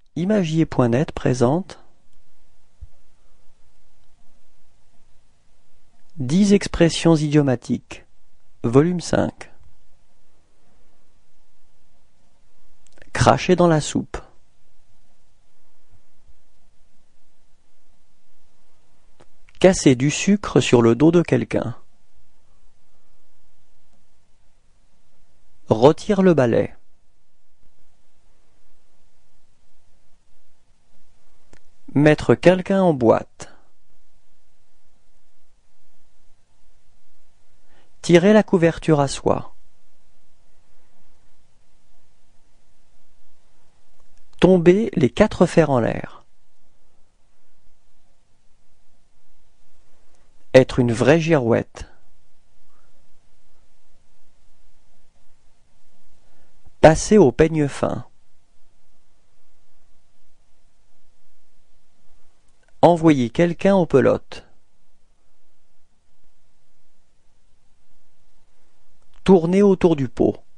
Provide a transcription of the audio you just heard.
Imagier.net présente 10 expressions idiomatiques, volume 5. Cracher dans la soupe. Casser du sucre sur le dos de quelqu'un. Retire le balai. Mettre quelqu'un en boîte. Tirer la couverture à soie. Tomber les 4 fers en l'air. Être une vraie girouette. Passer au peigne fin. Envoyer quelqu'un aux pelotes. Tourner autour du pot.